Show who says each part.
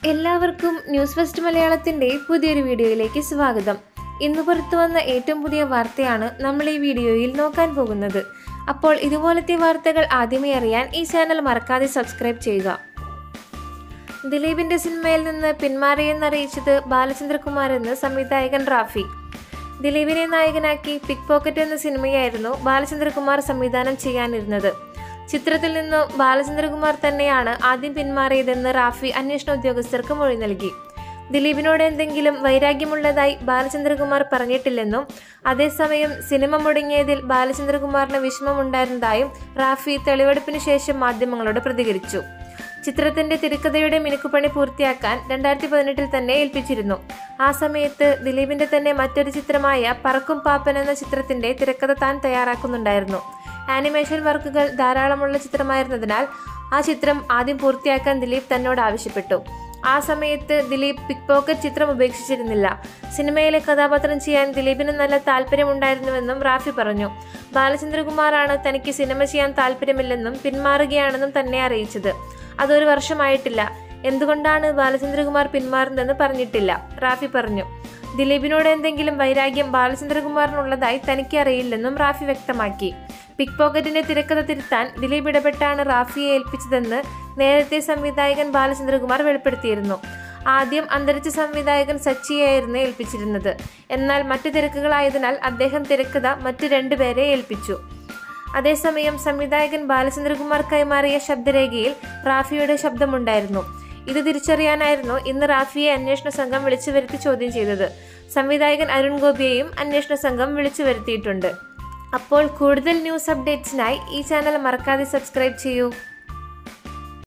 Speaker 1: എല്ലാവർക്കും news first മലയാളത്തിന്റെ പുതിയൊരു വീഡിയോയിലേക്ക് സ്വാഗതം. ഇന്ന് പുറത്തു വന്ന ഏറ്റവും പുതിയ വാർത്തയാണ് നമ്മൾ ഈ വീഡിയോയിൽ നോക്കാൻ പോകുന്നത്. അപ്പോൾ ഇതുപോലത്തെ വാർത്തകൾ ആദ്യമേ അറിയാൻ ഈ ചാനൽ മറക്കാതെ സബ്സ്ക്രൈബ് ചെയ്യുക. ദിലീപിന്റെ സിനിമയിൽ നിന്ന് പിന്മാറിയെന്നറിയിച്ചത് ബാലചന്ദ്രകുമാർ എന്ന സംവിധായകൻ റാഫി. ദിലീപിനെ നായകനാക്കി പിക് പോക്കറ്റ് എന്ന സിനിമയായിരുന്നു ബാലചന്ദ്രകുമാർ സംവിധാനം ചെയ്യാനിരുന്നത്. ചിത്രത്തിൽ നിന്നും ബാലചന്ദ്രകുമാർ തന്നെയാണ് ആദ്യം പിന്മാറിയതെന്ന് റാഫി അന്വേഷണ ഉദ്യോഗസ്ഥർക്ക് മൊഴി നൽകി. ദിലീപിനോട് എന്തെങ്കിലും വൈരാഗ്യമുള്ളതായി ബാലചന്ദ്രകുമാർ പറഞ്ഞിട്ടില്ലെന്നും അതേസമയം സിനിമ മുടങ്ങിയതിൽ ബാലചന്ദ്രകുമാറിന് വിഷമമുണ്ടായിരുന്നതായും റാഫി തെളിവെടുപ്പിന് ശേഷം മാധ്യമങ്ങളോട് പ്രതികരിച്ചു. ചിത്രത്തിന്റെ തിരക്കഥയുടെ മിനുക്കുപണി പൂർത്തിയാക്കാൻ 2018 തന്നെ ഏൽപ്പിച്ചിരുന്നു. ആ സമയത്ത് ദിലീപിന്റെ തന്നെ മറ്റൊരു ചിത്രമായ പറക്കും പാപ്പൻ എന്ന ചിത്രത്തിന്റെ തിരക്കഥ താൻ തയ്യാറാക്കുന്നുണ്ടായിരുന്നു. ആനിമേഷൻ വർക്കുകൾ ധാരാളമുള്ള ചിത്രമായിരുന്നതിനാൽ ആ ചിത്രം ആദ്യം പൂർത്തിയാക്കാൻ ദിലീപ് തന്നോട് ആവശ്യപ്പെട്ടു. ആ സമയത്ത് ദിലീപ് പിക് പോക്കറ്റ് ചിത്രം ഉപേക്ഷിച്ചിരുന്നില്ല. സിനിമയിലെ കഥാപാത്രം ചെയ്യാൻ ദിലീപിന് നല്ല താല്പര്യമുണ്ടായിരുന്നുവെന്നും റാഫി പറഞ്ഞു. ബാലചന്ദ്രകുമാറാണ് തനിക്ക് സിനിമ ചെയ്യാൻ താല്പര്യമില്ലെന്നും പിന്മാറുകയാണെന്നും തന്നെ അറിയിച്ചത്. അതൊരു വർഷമായിട്ടില്ല. എന്തുകൊണ്ടാണ് ബാലചന്ദ്രകുമാർ പിന്മാറുന്നതെന്ന് പറഞ്ഞിട്ടില്ല, റാഫി പറഞ്ഞു. ദിലീപിനോട് എന്തെങ്കിലും വൈരാഗ്യം ബാലചന്ദ്രകുമാറിനുള്ളതായി തനിക്ക് അറിയില്ലെന്നും റാഫി വ്യക്തമാക്കി. പിക് പോക്കറ്റിന്റെ തിരക്കഥ തിരുത്താൻ ദിലീപ് ഇടപെട്ടാണ് റാഫിയെ ഏൽപ്പിച്ചതെന്ന് നേരത്തെ സംവിധായകൻ ബാലചന്ദ്രകുമാർ വെളിപ്പെടുത്തിയിരുന്നു. ആദ്യം അന്തരിച്ച സംവിധായകൻ സച്ചിയെയായിരുന്നു ഏൽപ്പിച്ചിരുന്നത്. എന്നാൽ മറ്റു തിരക്കുകളായതിനാൽ അദ്ദേഹം തിരക്കഥ മറ്റു 2 പേരെ ഏൽപ്പിച്ചു. അതേസമയം സംവിധായകൻ ബാലചന്ദ്രകുമാർ കൈമാറിയ ശബ്ദരേഖയിൽ റാഫിയുടെ ശബ്ദമുണ്ടായിരുന്നു. ഇത് തിരിച്ചറിയാനായിരുന്നു ഇന്ന് റാഫിയെ അന്വേഷണ സംഘം വിളിച്ചു വരുത്തി ചോദ്യം ചെയ്തത്. സംവിധായകൻ അരുൺ ഗോപിയെയും അന്വേഷണ സംഘം വിളിച്ചു വരുത്തിയിട്ടുണ്ട്. അപ്പോൾ കൂടുതൽ ന്യൂസ് അപ്ഡേറ്റ്സിനായി ഈ ചാനൽ മറക്കാതെ സബ്സ്ക്രൈബ് ചെയ്യൂ.